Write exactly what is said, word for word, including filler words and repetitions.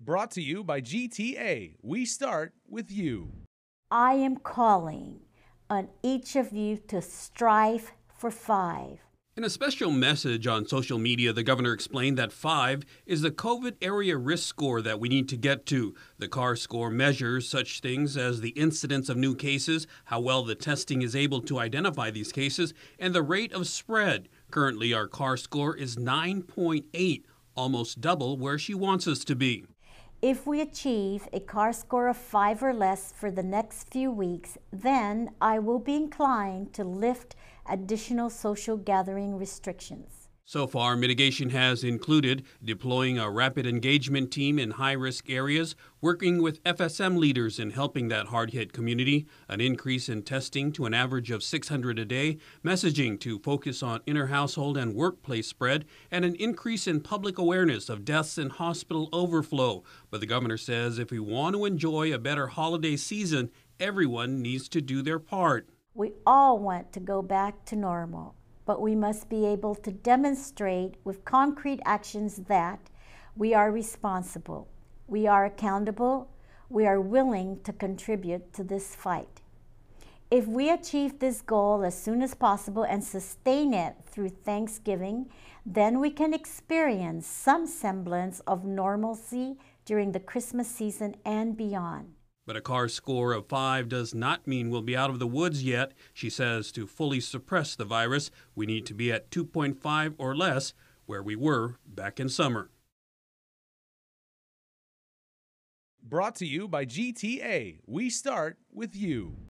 Brought to you by G T A. We start with you. I am calling on each of you to strive for five. In a special message on social media, the governor explained that five is the COVID area risk score that we need to get to. The C A R score measures such things as the incidence of new cases, how well the testing is able to identify these cases, and the rate of spread. Currently, our C A R score is nine point eight, almost double where she wants us to be. If we achieve a C A R score of five or less for the next few weeks, then I will be inclined to lift additional social gathering restrictions. So far, mitigation has included deploying a rapid engagement team in high-risk areas, working with F S M leaders in helping that hard-hit community, an increase in testing to an average of six hundred a day, messaging to focus on inter-household and workplace spread, and an increase in public awareness of deaths and hospital overflow. But the governor says if we want to enjoy a better holiday season, everyone needs to do their part. We all want to go back to normal, but we must be able to demonstrate with concrete actions that we are responsible, we are accountable, we are willing to contribute to this fight. If we achieve this goal as soon as possible and sustain it through Thanksgiving, then we can experience some semblance of normalcy during the Christmas season and beyond. But a C A R score of five does not mean we'll be out of the woods yet. She says to fully suppress the virus, we need to be at two point five or less, where we were back in summer. Brought to you by G T A. We start with you.